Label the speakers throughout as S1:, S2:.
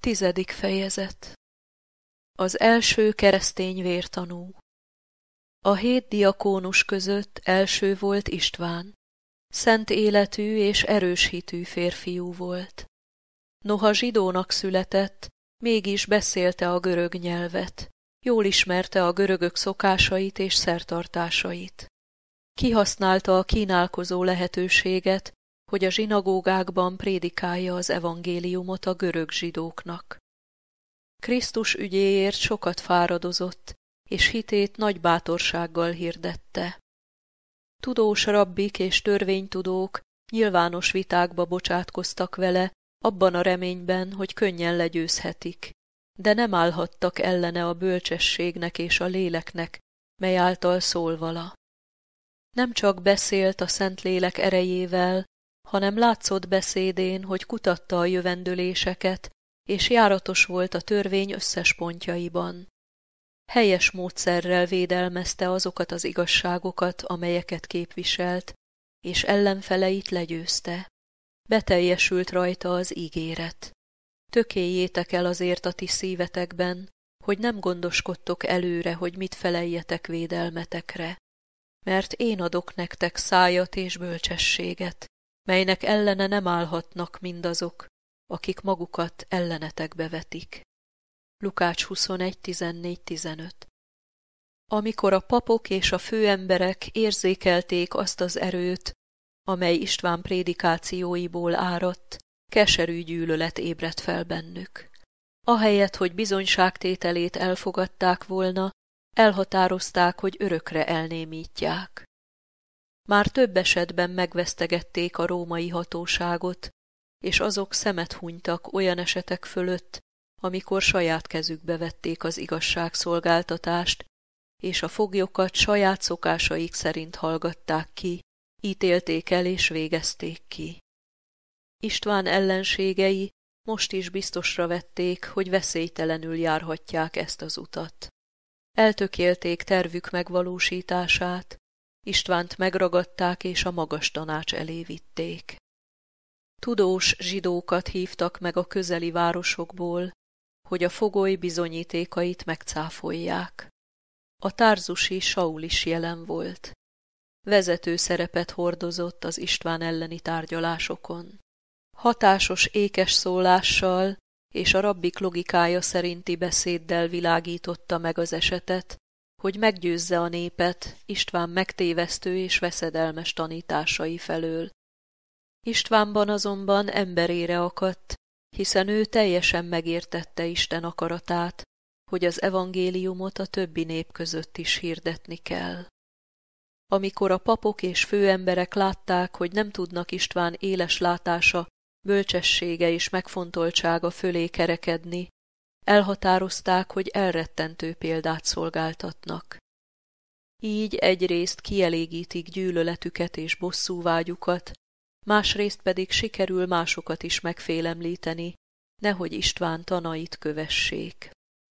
S1: 10. Az első keresztény vértanú. A 7 diakónus között első volt István. Szent életű és erős hitű férfiú volt. Noha zsidónak született, mégis beszélte a görög nyelvet. Jól ismerte a görögök szokásait és szertartásait. Kihasználta a kínálkozó lehetőséget, hogy a zsinagógákban prédikálja az evangéliumot a görög zsidóknak. Krisztus ügyéért sokat fáradozott, és hitét nagy bátorsággal hirdette. Tudós rabbik és törvénytudók nyilvános vitákba bocsátkoztak vele, abban a reményben, hogy könnyen legyőzhetik, de nem állhattak ellene a bölcsességnek és a léleknek, mely által szól vala. Nem csak beszélt a Szentlélek erejével, hanem látszott beszédén, hogy kutatta a jövendőléseket, és járatos volt a törvény összes pontjaiban. Helyes módszerrel védelmezte azokat az igazságokat, amelyeket képviselt, és ellenfeleit legyőzte. Beteljesült rajta az ígéret. Tökéljétek el azért a ti szívetekben, hogy nem gondoskodtok előre, hogy mit feleljetek védelmetekre. Mert én adok nektek szájat és bölcsességet, melynek ellene nem állhatnak mindazok, akik magukat ellenetekbe vetik. Lukács 21.14-15. Amikor a papok és a főemberek érzékelték azt az erőt, amely István prédikációiból áradt, keserű gyűlölet ébredt fel bennük. Ahelyett, hogy bizonyságtételét elfogadták volna, elhatározták, hogy örökre elnémítják. Már több esetben megvesztegették a római hatóságot, és azok szemet hunytak olyan esetek fölött, amikor saját kezükbe vették az igazságszolgáltatást, és a foglyokat saját szokásaik szerint hallgatták ki, ítélték el és végezték ki. István ellenségei most is biztosra vették, hogy veszélytelenül járhatják ezt az utat. Eltökélték tervük megvalósítását, Istvánt megragadták és a magas tanács elé vitték. Tudós zsidókat hívtak meg a közeli városokból, hogy a fogoly bizonyítékait megcáfolják. A tárzusi Saul is jelen volt. Vezető szerepet hordozott az István elleni tárgyalásokon. Hatásos ékes szólással és a rabbik logikája szerinti beszéddel világította meg az esetet, hogy meggyőzze a népet István megtévesztő és veszedelmes tanításai felől. Istvánban azonban emberére akadt, hiszen ő teljesen megértette Isten akaratát, hogy az evangéliumot a többi nép között is hirdetni kell. Amikor a papok és főemberek látták, hogy nem tudnak István éles látása, bölcsessége és megfontoltsága fölé kerekedni, elhatározták, hogy elrettentő példát szolgáltatnak. Így egyrészt kielégítik gyűlöletüket és bosszúvágyukat, másrészt pedig sikerül másokat is megfélemlíteni, nehogy István tanait kövessék.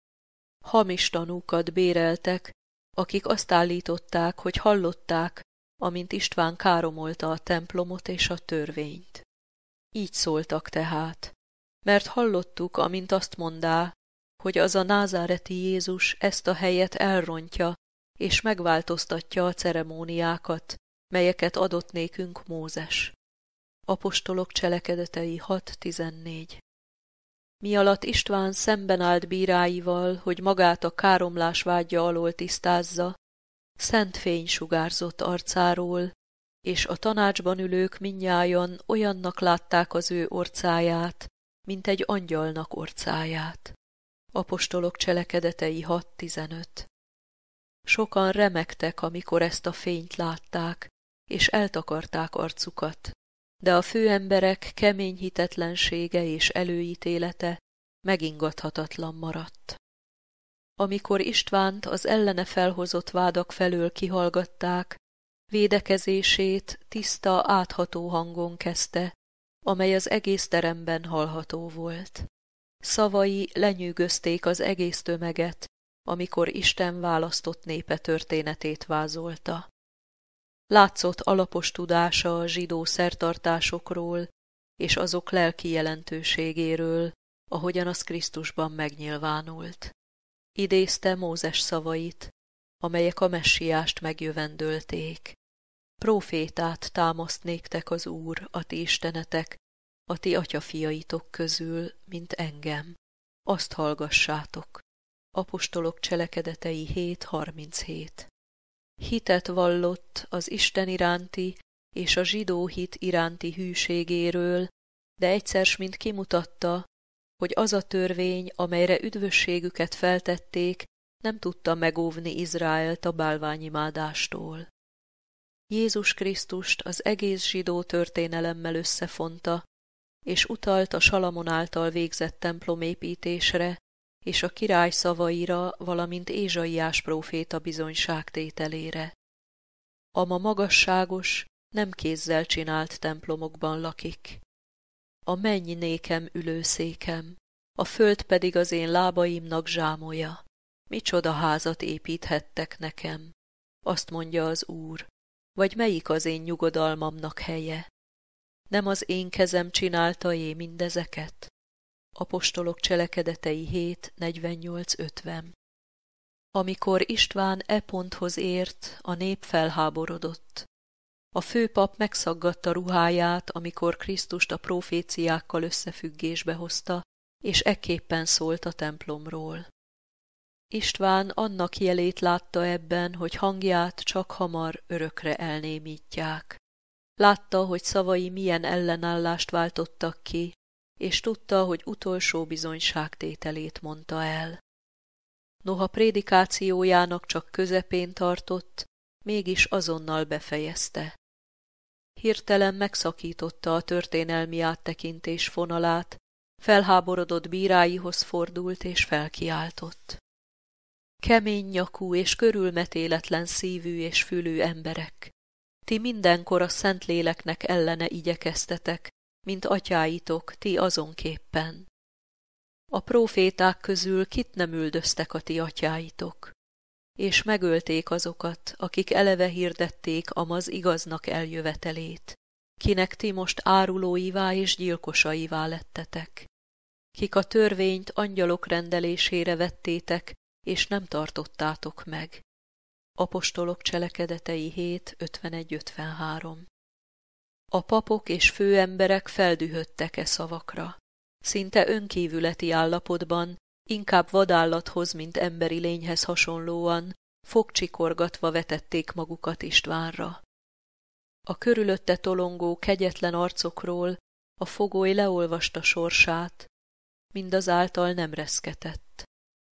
S1: Hamis tanúkat béreltek, akik azt állították, hogy hallották, amint István káromolta a templomot és a törvényt. Így szóltak tehát, mert hallottuk, amint azt mondá, hogy az a názáreti Jézus ezt a helyet elrontja, és megváltoztatja a ceremóniákat, melyeket adott nékünk Mózes. Apostolok cselekedetei 6.14. Mialatt István szemben állt bíráival, hogy magát a káromlás vádja alól tisztázza, szent fény sugárzott arcáról, és a tanácsban ülők mindnyájan olyannak látták az ő orcáját, mint egy angyalnak orcáját. Apostolok cselekedetei 6.15. Sokan remegtek, amikor ezt a fényt látták, és eltakarták arcukat, de a főemberek kemény hitetlensége és előítélete megingathatatlan maradt. Amikor Istvánt az ellene felhozott vádak felől kihallgatták, védekezését tiszta, átható hangon kezdte, amely az egész teremben hallható volt. Szavai lenyűgözték az egész tömeget, amikor Isten választott népe történetét vázolta. Látszott alapos tudása a zsidó szertartásokról és azok lelki jelentőségéről, ahogyan az Krisztusban megnyilvánult. Idézte Mózes szavait, amelyek a messiást megjövendölték. Prófétát támaszt néktek az Úr, a ti istenetek, a ti atyafiaitok közül, mint engem. Azt hallgassátok. Apostolok cselekedetei 7:37. Hitet vallott az Isten iránti és a zsidó hit iránti hűségéről, de egyszer mint kimutatta, hogy az a törvény, amelyre üdvösségüket feltették, nem tudta megóvni Izraelt a bálványimádástól. Jézus Krisztust az egész zsidó történelemmel összefonta, és utalt a Salamon által végzett templomépítésre, és a király szavaira, valamint Ézsaiás próféta bizonyságtételére. A ma magasságos, nem kézzel csinált templomokban lakik. A menny nékem ülőszékem, a föld pedig az én lábaimnak zsámolja. Micsoda házat építhettek nekem, azt mondja az Úr, vagy melyik az én nyugodalmamnak helye? Nem az én kezem csinálta mindezeket? Apostolok cselekedetei 7:48-50. Amikor István e ponthoz ért, a nép felháborodott. A főpap megszaggatta ruháját, amikor Krisztust a proféciákkal összefüggésbe hozta, és ekképpen szólt a templomról. István annak jelét látta ebben, hogy hangját csak hamar örökre elnémítják. Látta, hogy szavai milyen ellenállást váltottak ki, és tudta, hogy utolsó bizonyságtételét mondta el. Noha prédikációjának csak közepén tartott, mégis azonnal befejezte. Hirtelen megszakította a történelmi áttekintés fonalát, felháborodott bíráihoz fordult és felkiáltott. Kemény nyakú és körülmetéletlen szívű és fülű emberek, ti mindenkor a Szentléleknek ellene igyekeztetek, mint atyáitok, ti azonképpen. A próféták közül kit nem üldöztek a ti atyáitok, és megölték azokat, akik eleve hirdették amaz igaznak eljövetelét, kinek ti most árulóivá és gyilkosaivá lettetek, kik a törvényt angyalok rendelésére vettétek, és nem tartottátok meg. Apostolok cselekedetei 7:51-53. A papok és főemberek feldühödtek e szavakra. Szinte önkívületi állapotban, inkább vadállathoz, mint emberi lényhez hasonlóan, fogcsikorgatva vetették magukat Istvánra. A körülötte tolongó kegyetlen arcokról a fogoly leolvasta sorsát, mindazáltal nem reszketett.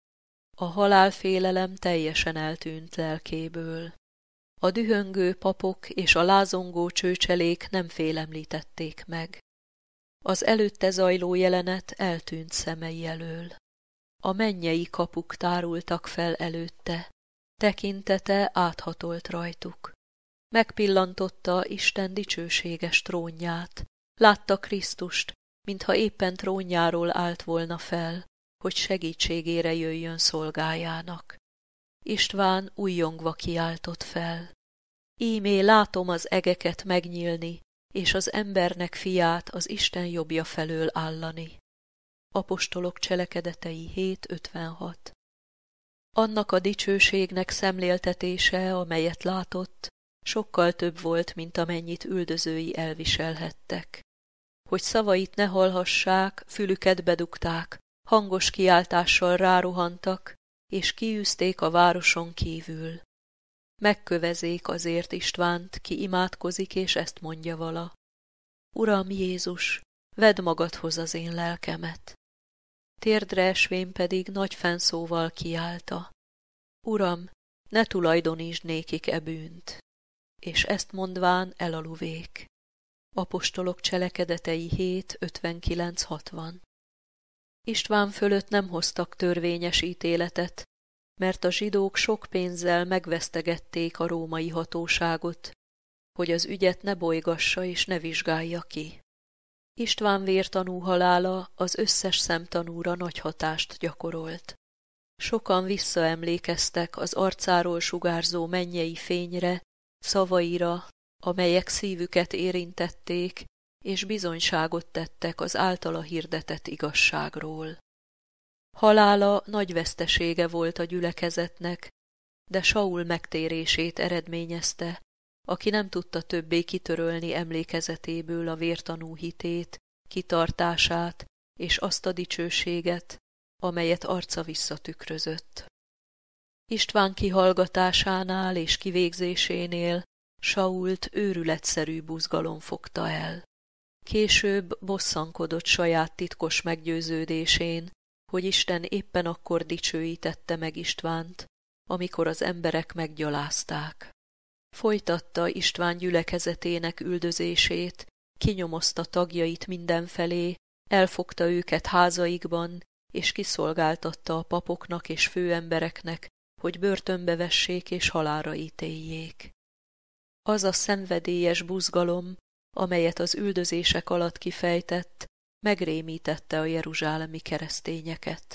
S1: A halálfélelem teljesen eltűnt lelkéből. A dühöngő papok és a lázongó csőcselék nem félemlítették meg. Az előtte zajló jelenet eltűnt szemei elől. A mennyei kapuk tárultak fel előtte, tekintete áthatolt rajtuk. Megpillantotta Isten dicsőséges trónját, látta Krisztust, mintha éppen trónjáról állt volna fel, hogy segítségére jöjjön szolgájának. István újjongva kiáltott fel. Ímé látom az egeket megnyílni, és az embernek fiát az Isten jobbja felől állani. Apostolok cselekedetei 7:56. Annak a dicsőségnek szemléltetése, amelyet látott, sokkal több volt, mint amennyit üldözői elviselhettek. Hogy szavait ne hallhassák, fülüket bedugták, hangos kiáltással rárohantak, és kiűzték a városon kívül. Megkövezék azért Istvánt, ki imádkozik, és ezt mondja vala. Uram Jézus, vedd magadhoz az én lelkemet. Térdre esvén pedig nagy fennszóval kiálta. Uram, ne tulajdonítsd nékik e bűnt. És ezt mondván elaluvék. Apostolok cselekedetei 7:59-60. István fölött nem hoztak törvényes ítéletet, mert a zsidók sok pénzzel megvesztegették a római hatóságot, hogy az ügyet ne bolygassa és ne vizsgálja ki. István vértanú halála az összes szemtanúra nagy hatást gyakorolt. Sokan visszaemlékeztek az arcáról sugárzó mennyei fényre, szavaira, amelyek szívüket érintették, és bizonyságot tettek az általa hirdetett igazságról. Halála nagy vesztesége volt a gyülekezetnek, de Saul megtérését eredményezte, aki nem tudta többé kitörölni emlékezetéből a vértanú hitét, kitartását és azt a dicsőséget, amelyet arca visszatükrözött. István kihallgatásánál és kivégzésénél Sault őrületszerű buzgalom fogta el. Később bosszankodott saját titkos meggyőződésén, hogy Isten éppen akkor dicsőítette meg Istvánt, amikor az emberek meggyalázták. Folytatta István gyülekezetének üldözését, kinyomozta tagjait mindenfelé, elfogta őket házaikban, és kiszolgáltatta a papoknak és főembereknek, hogy börtönbe vessék és halálra ítéljék. Az a szenvedélyes buzgalom, amelyet az üldözések alatt kifejtett, megrémítette a jeruzsálemi keresztényeket.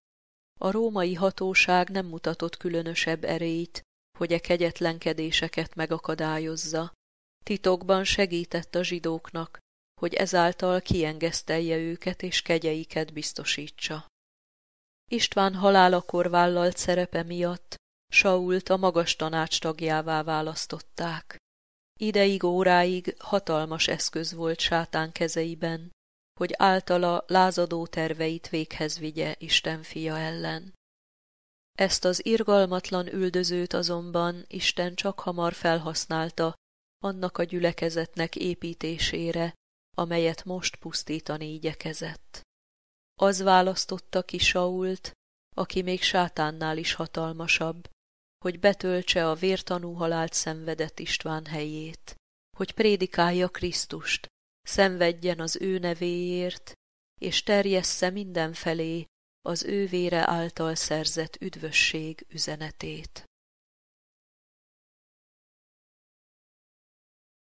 S1: A római hatóság nem mutatott különösebb erélyt, hogy kegyetlenkedéseket megakadályozza. Titokban segített a zsidóknak, hogy ezáltal kiengesztelje őket és kegyeiket biztosítsa. István halálakor vállalt szerepe miatt Sault a magas tanács tagjává választották. Ideig óráig hatalmas eszköz volt sátán kezeiben, hogy általa lázadó terveit véghez vigye Isten fia ellen. Ezt az irgalmatlan üldözőt azonban Isten csak hamar felhasználta annak a gyülekezetnek építésére, amelyet most pusztítani igyekezett. Az választotta ki Sault, aki még sátánnál is hatalmasabb, hogy betöltse a vértanú halált szenvedett István helyét, hogy prédikálja Krisztust, szenvedjen az ő nevéért, és terjessze mindenfelé az ő vére által szerzett üdvösség üzenetét.